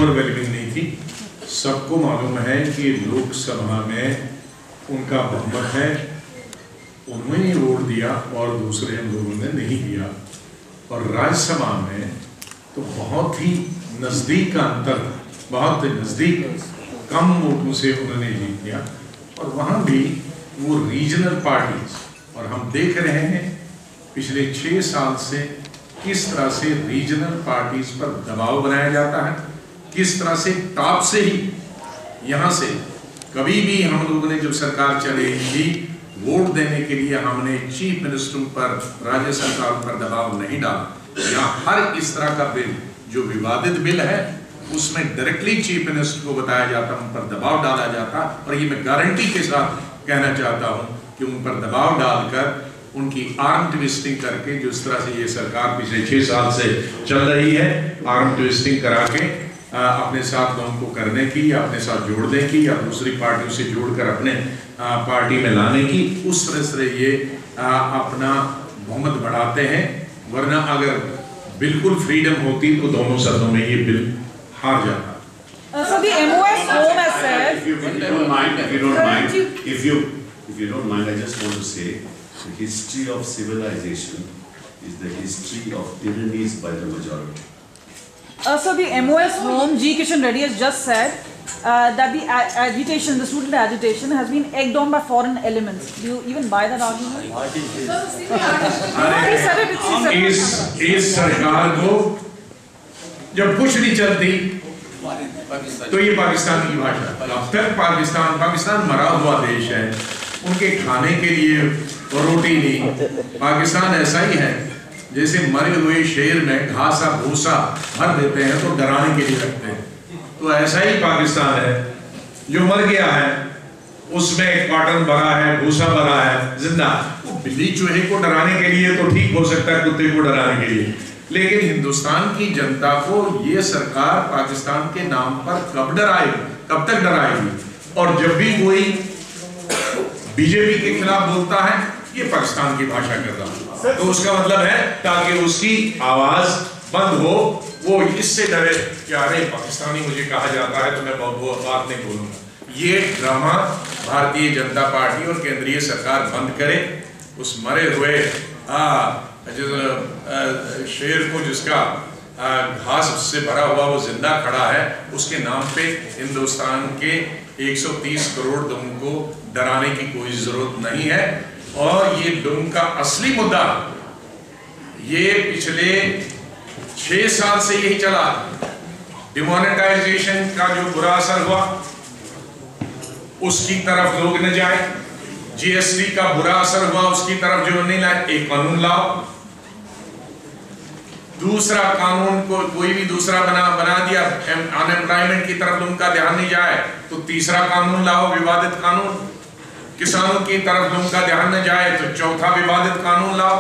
Overwhelming नहीं थी। सबको मालूम है कि लोकसभा में उनका बहुमत है, उन्होंने वोट दिया और दूसरे लोगों ने नहीं दिया। और राज्यसभा में तो बहुत ही नज़दीक का अंतर, बहुत नज़दीक कम वोटों से उन्होंने जीत लिया। और वहाँ भी वो रीजनल पार्टीज, और हम देख रहे हैं पिछले 6 साल से किस तरह से रीजनल पार्टीज पर दबाव बनाया जाता है, किस तरह से टॉप से ही यहाँ से कभी भी हम लोगों ने जब सरकार चलेगी थी वोट देने के लिए हमने चीफ मिनिस्टरों पर, राज्य सरकार पर दबाव नहीं डाला। यहाँ हर इस तरह का बिल जो विवादित बिल है उसमें डायरेक्टली चीफ मिनिस्टर को बताया जाता, उन पर दबाव डाला जाता। और ये मैं गारंटी के साथ कहना चाहता हूँ कि उन पर दबाव डालकर उनकी आर्म ट्विस्टिंग करके, जिस तरह से ये सरकार पिछले 6 साल से चल रही है, आर्म ट्विस्टिंग करा के अपने साथ लोगों को करने की या अपने साथ जोड़ने की या दूसरी पार्टियों से जोड़कर अपने पार्टी में लाने की, उस तरह से ये अपना बहुमत बढ़ाते हैं। वरना अगर बिल्कुल फ्रीडम होती तो दोनों सदनों में ये बिल हार जाता। So the MOF home has said, if you don't mind, I just want to say the history of civilization is the history of tyrannies by the majority. So the MOS home, G. Kishan Reddy has just said that the agitation, the student agitation has been egged on by foreign elements. Do you even buy that argument? इस सरकार को जब कुछ नहीं चलती तो ये पाकिस्तान की भाषा, अब तक पाकिस्तान मरा हुआ देश है, उनके खाने के लिए रोटी नहीं। पाकिस्तान ऐसा ही है जैसे मरे हुए शेर में घासा भूसा भर देते हैं तो डराने के लिए रखते हैं, तो ऐसा ही पाकिस्तान है जो मर गया है, उसमें कॉटन भरा है, भूसा भरा है, जिंदा। बिल्ली चूहे को डराने के लिए तो ठीक हो सकता है, कुत्ते को डराने के लिए, लेकिन हिंदुस्तान की जनता को ये सरकार पाकिस्तान के नाम पर कब डराएगी, कब तक डराएगी? और जब भी कोई बीजेपी के खिलाफ बोलता है ये पाकिस्तान की भाषा कर रहा है, तो उसका मतलब है ताकि उसकी आवाज बंद हो, वो इससे डरे कि अरे पाकिस्तानी मुझे कहा जाता है तो मैं बहुत बात नहीं बोलूंगा। ये ड्रामा भारतीय जनता पार्टी और केंद्रीय सरकार बंद करे। उस मरे हुए शेर को जिसका घास से भरा हुआ वो जिंदा खड़ा है, उसके नाम पे हिंदुस्तान के 130 करोड़ लोगों को डराने की कोई जरूरत नहीं है। और ये लोगों का असली मुद्दा ये पिछले 6 साल से यही चला। डिमोनेटाइजेशन का जो बुरा असर हुआ उसकी तरफ लोग न जाए, जीएसटी का बुरा असर हुआ उसकी तरफ जो नहीं लाए, एक कानून लाओ, दूसरा कानून को कोई भी दूसरा बना दिया, अनएम्प्लॉयमेंट की तरफ उनका ध्यान नहीं जाए तो तीसरा कानून लाओ, विवादित कानून, किसानों की तरफ उनका ध्यान न जाए तो चौथा विवादित कानून लाओ,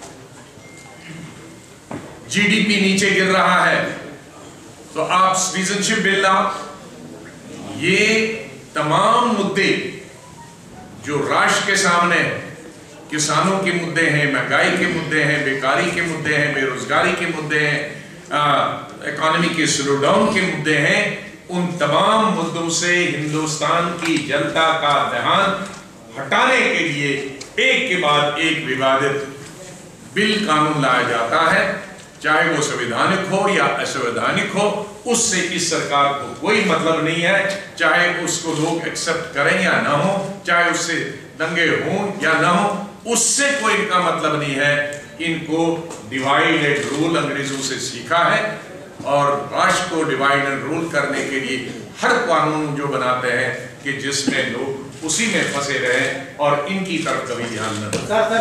जीडीपी नीचे गिर रहा है तो आप सिटीजनशिप बिल लाओ। ये तमाम मुद्दे जो राष्ट्र के सामने, किसानों के मुद्दे हैं, महंगाई के मुद्दे हैं, बेकारी के मुद्दे हैं, बेरोजगारी के मुद्दे हैं, इकोनॉमी के स्लो डाउन के मुद्दे हैं, उन तमाम मुद्दों से हिंदुस्तान की जनता का ध्यान हटाने के लिए एक के बाद एक विवादित बिल कानून लाया जाता है, चाहे वो संवैधानिक हो या असंवैधानिक हो, उससे इस सरकार को कोई मतलब नहीं है। चाहे उसको लोग एक्सेप्ट करें या ना हो, चाहे उससे दंगे हों या ना हो, उससे कोई इनका मतलब नहीं है। इनको डिवाइड एंड रूल अंग्रेजों से सीखा है और राष्ट्र को डिवाइड एंड रूल करने के लिए हर कानून जो बनाते हैं कि जिसमें लोग उसी में फंसे रहे और इनकी तरफ कभी ध्यान न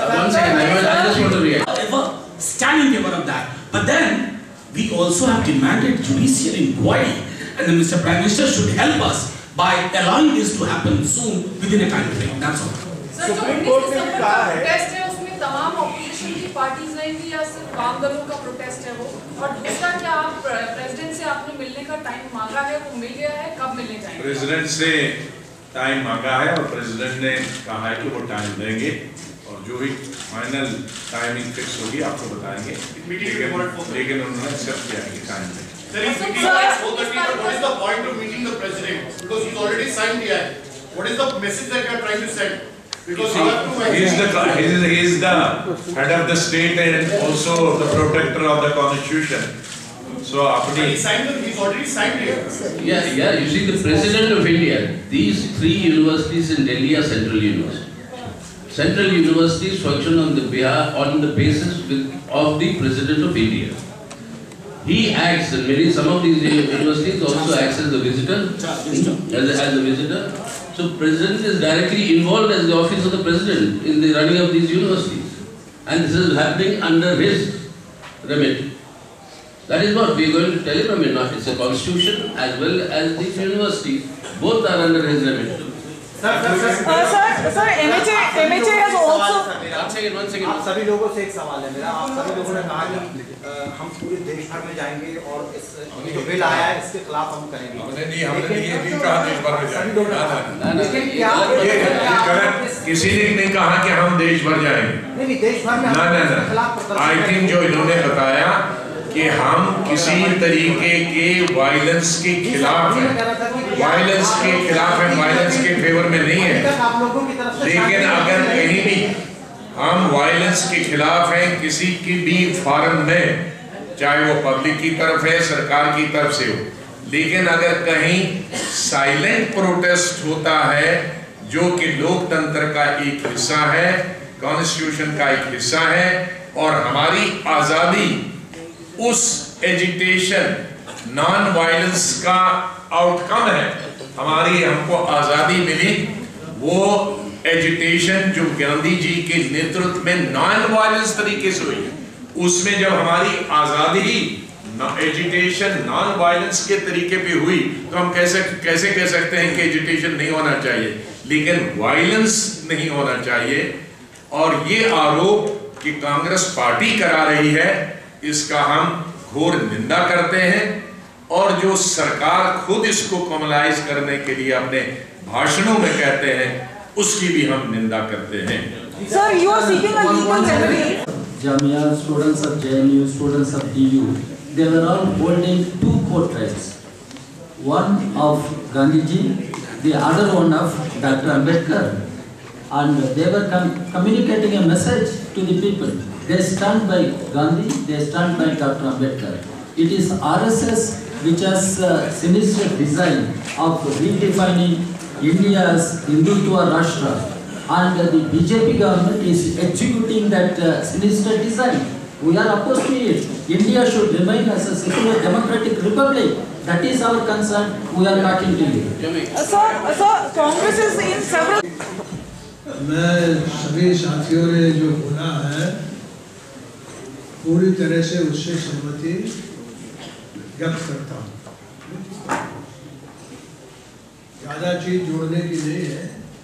दें। Stand in favor of that, but then we also have demanded judicial inquiry, and then Mr. Prime Minister should help us by allowing this to happen soon within a time frame. That's all. Sir, जो 19 दिसंबर का protest है उसमें तमाम opposition की parties रहेंगी या सिर्फ वाम दलों का प्रोटेस्ट है वो? और दूसरा, क्या आप प्रेसिडेंट से आपने मिलने का टाइम मांगा है, वो मिल गया है, कब मिलने जाएंगे? प्रेसिडेंट से टाइम मांगा है और प्रेसिडेंट ने कहा है कि वो टाइम देंगे और जो भी फाइनल टाइमिंग फिक्स होगी आपको बताएंगे, लेकिन उन्होंने एक्सेप्ट किया है कि टाइम देंगे। Sir, he's meeting at 4:30, but what is the point of meeting the president? Because he's already signed the act. What is the message that you are trying to send? Because you have to. He is the head of the state and also the protector of the constitution. So He's already signed it. Yeah. You see, the president of India, these 3 universities in Delhi are central universities. Central universities function on the basis of the president of India. He acts, and some of these universities also acts as a visitor, as a visitor. So president is directly involved as the office of the president in the running of these universities, and this is happening under his remit. That is what we are going to tell him. I mean, not it's a constitution as well as these universities. Both are under his remit. Sir, MHA has also. One second. आप सभी लोगों से एक सवाल है मेरा। आप सभी लोगों ने कहा कि हम पूरे देश भर में जाएंगे और इस जो बिल आया है इसके खिलाफ हम करेंगे। हमने ये नहीं कहा देश भर में जाएंगे। लेकिन क्या किसी ने नहीं कहा कि हम देश भर जाएंगे। नहीं, देश भर में ना। आई थिंक जो इन्होंने बताया कि हम किसी तरीके के वायलेंस के खिलाफ हैं, वायलेंस के खिलाफ है, वायलेंस के फेवर में नहीं है। लेकिन अगर कहीं भी हम वायलेंस के खिलाफ हैं किसी की भी फॉरम में, चाहे वो पब्लिक की तरफ है, सरकार की तरफ से हो, लेकिन अगर कहीं साइलेंट प्रोटेस्ट होता है जो कि लोकतंत्र का एक हिस्सा है, कॉन्स्टिट्यूशन का एक हिस्सा है और हमारी आजादी उस एजिटेशन नॉन वायलेंस का आउटकम है, हमारी हमको आजादी मिली वो एजिटेशन जो गांधी जी के नेतृत्व में नॉन वायलेंस तरीके से हुई, उसमें जब हमारी आजादी एजिटेशन नॉन वायलेंस के तरीके पे हुई तो हम कैसे कह सकते हैं कि एजिटेशन नहीं होना चाहिए, लेकिन वायलेंस नहीं होना चाहिए। और ये आरोप कि कांग्रेस पार्टी करा रही है इसका हम घोर निंदा करते हैं और जो सरकार खुद इसको कमलाइज करने के लिए अपने भाषणों में कहते हैं उसकी भी हम निंदा करते हैं। Sir, you are seeking a legal remedy. Jamia, students of JNU, students of DU, they were all holding 2 portraits, one of Gandhiji, the other one of Dr. Ambedkar, and they were communicating a message to the people. They stand by Gandhi, they stand by Dr. Ambedkar. It is RSS which has sinister design of redefining India's Hindutva Rashtra, and the BJP government is executing that sinister design. We are opposed to it. India should remain as a secular democratic republic. That is our concern. We are talking to you. Sir, Congress is in several. मैं सभी साथियों ने जो बोला है पूरी तरह से उससे सहमति व्यक्त करता हूँ। ज़्यादा चीज़ जोड़ने की नहीं है।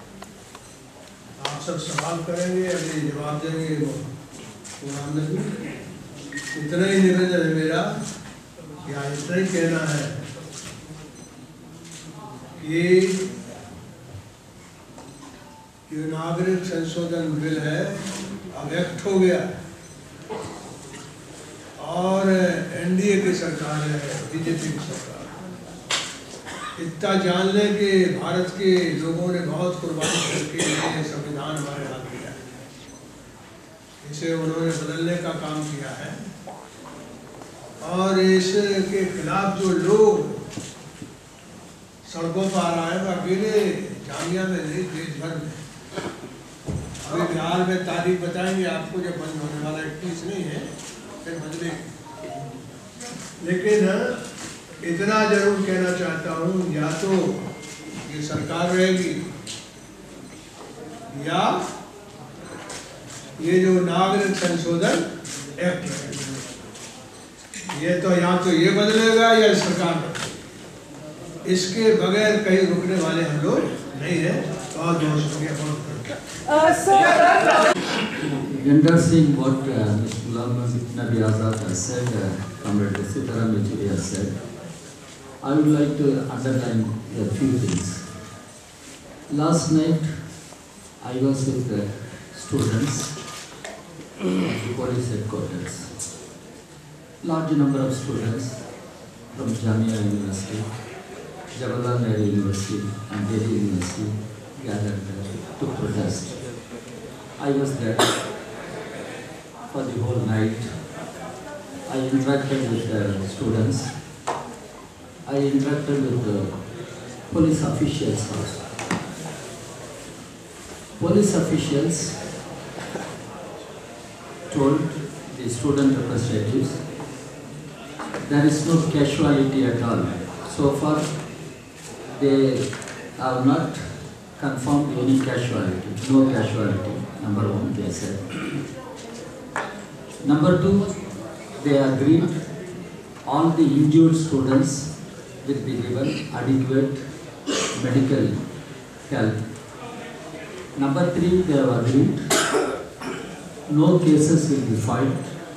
आप सब सवाल करेंगे, अभी जवाब देंगे कुरान में भी। इतना ही निवेदन है मेरा, या इतना ही कहना है कि जो नागरिक संशोधन बिल है अब एक्ट हो गया और एनडीए की सरकार है, बीजेपी की सरकार। इतना जान लें कि भारत के लोगों ने बहुत कुर्बानी करके ये संविधान हमारे हाथ दिया है, इसे उन्होंने बदलने का काम किया है और इसके खिलाफ जो लोग सड़कों पर आ रहा है वो अकेले जामिया में नहीं, देश भर में। अभी बिहार में तारीख बताएंगे आपको जब बंद होने वाला 21 नहीं है, फिर बदले। लेकिन इतना जरूर कहना चाहता हूँ, या तो ये सरकार रहेगी या ये जो नागरिक संशोधन एक्ट रहेगा, ये तो या तो ये बदलेगा या सरकार बदलेगी। इसके बगैर कहीं रुकने वाले हम लोग नहीं है। और दोस्तों Endorsing what Mr. Ghulam Nabi Azad has said, Comrade Sitaram Yechuri has said, I would like to underline a few things. Last night, I was with the students at the police headquarters. Large number of students, from Jamia University, Jawaharlal Nehru University and Delhi University gathered there to protest. I was there for the whole night. I interacted with the students. I interacted with the police officials also. Police officials told the student representatives there is no casualty at all. So far, they have not confirmed any casualty, no casualty, number one, they said. Number two, they agreed all the injured students will be given adequate medical help. Number three, they have agreed no cases will be filed.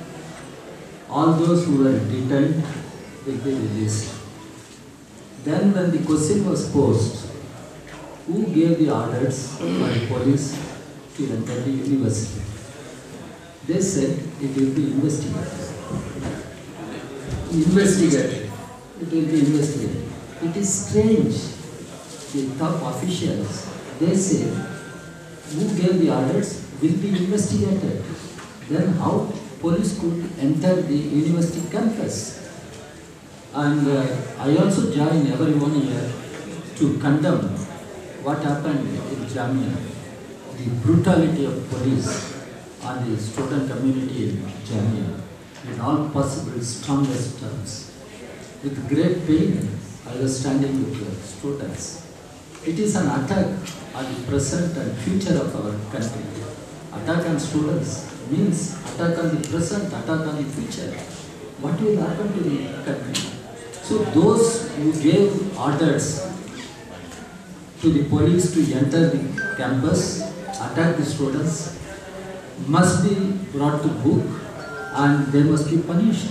All those who were detained will be released. Then when the question was posed, who gave the orders for the police to enter the university? They said it will be investigated. Investigated. It will be investigated. It is strange. The top officials, they say, who gave the orders will be investigated. Then how police could enter the university campus? And I also join everyone here to condemn what happened in Jamia, the brutality of police on the student community in Jamia in all possible strongest terms. With great pain, I was standing with the students. It is an attack on the present and future of our country. Attack on students means attack on the present, attack on the future. What will happen to the country? So those who gave orders to the police to enter the campus, attack the students, must be brought to book and they must be punished.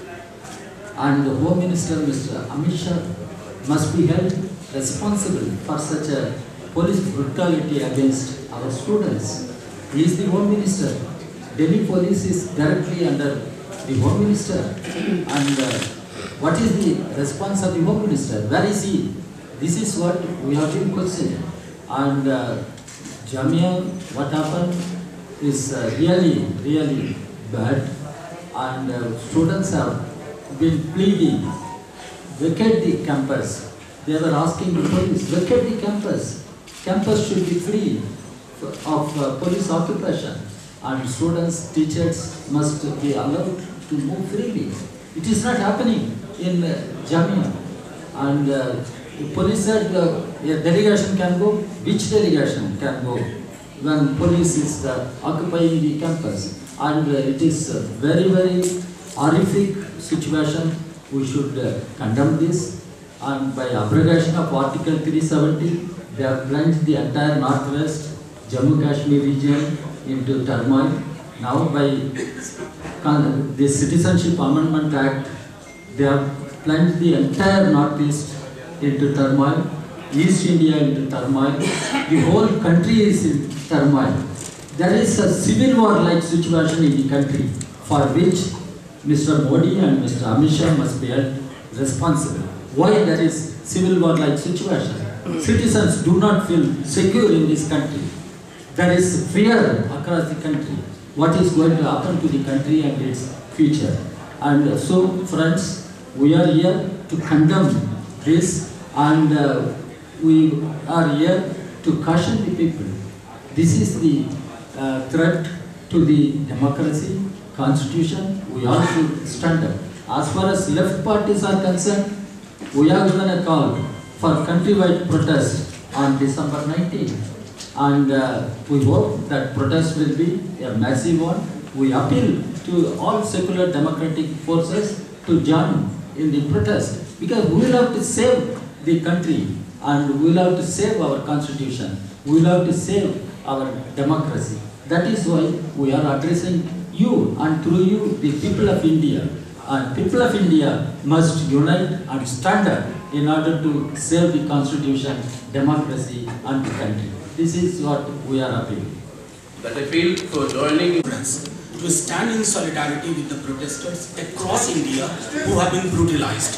And the Home Minister, Mr. Amit Shah, must be held responsible for such a police brutality against our students. He is the Home Minister. Delhi Police is directly under the Home Minister. And what is the response of the Home Minister? Where is he? This is what we have been questioning. And Jamia, what happened is really bad. And students have been pleading, vacate the campus. They were asking the police, vacate the campus. Campus should be free of police occupation. And students, teachers must be allowed to move freely. It is not happening in Jamia. And the police said a delegation can go. Which delegation can go when police is occupying the campus? And it is a very horrific situation. We should condemn this. And by abrogation of Article 370, they have plunged the entire Northwest Jammu Kashmir region into turmoil. Now by the Citizenship Amendment Act, they have plunged the entire Northeast into turmoil, East India into turmoil. The whole country is in turmoil. There is a civil war-like situation in the country for which Mr. Modi and Mr. Amit Shah must be held responsible. Why there is civil war-like situation? Citizens do not feel secure in this country. There is fear across the country. What is going to happen to the country and its future? And so, friends, we are here to condemn this, and we are here to caution the people. This is the threat to the democracy, constitution. We all should stand up. As far as left parties are concerned, we have given a call for countrywide protest on December 19th. And we hope that protest will be a massive one. We appeal to all secular democratic forces to join in the protest, because we will have to save the country and we will have to save our constitution. We will have to save our democracy. That is why we are addressing you, and through you, the people of India. And people of India must unite and stand up in order to save the constitution, democracy and the country. This is what we are appealing. That I feel for joining to stand in solidarity with the protesters across India who have been brutalized.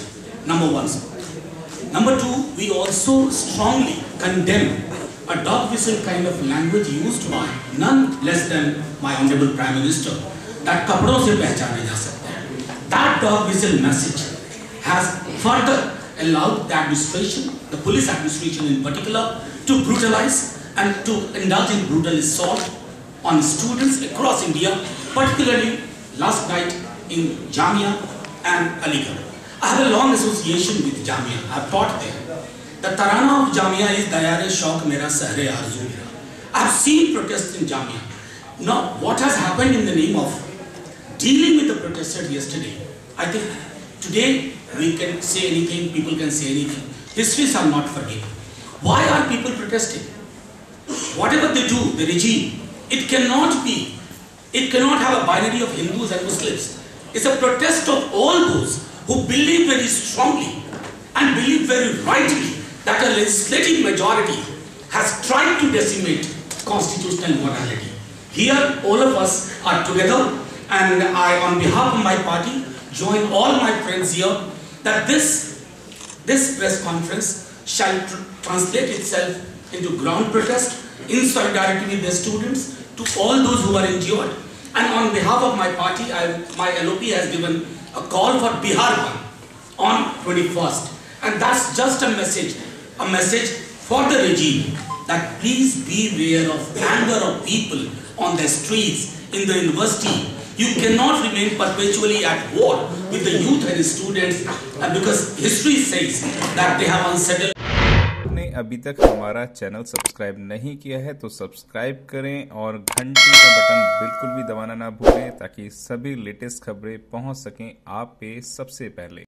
Number one. Number two, we also strongly condemn a dog whistle kind of language used by none less than my Honorable Prime Minister, that kapdon se pehchane ja sakte hain. That dog whistle message has further allowed the administration, the police administration in particular, to brutalize and to indulge in brutal assault on students across India, particularly last night in Jamia and Aligarh. I have a long association with Jamia. I have taught there. The Tarana of Jamia is Dayare Shauk Mera Sahre Arzu Mera. I have seen protests in Jamia. Now, what has happened in the name of dealing with the protesters yesterday? I think today we can say anything, people can say anything. Histories are not forgiven. Why are people protesting? Whatever they do, the regime, it cannot have a binary of Hindus and Muslims. It's a protest of all those who believe very strongly and believe very rightly that a legislative majority has tried to decimate constitutional morality. Here, all of us are together, and I, on behalf of my party, join all my friends here that this press conference shall translate itself into ground protest in solidarity with the students to all those who are injured. And on behalf of my party, my LOP has given a call for Bihar Bandh on 21st. And that's just a message for the regime that please beware of anger of people on the streets, in the university. You cannot remain perpetually at war with the youth and students because history says that they have unsettled. आपने अभी तक हमारा channel subscribe नहीं किया है तो subscribe करें और घंटी का बटन बिल्कुल भी दबाना ना भूलें ताकि सभी लेटेस्ट खबरें पहुंच सकें आप पे सबसे पहले।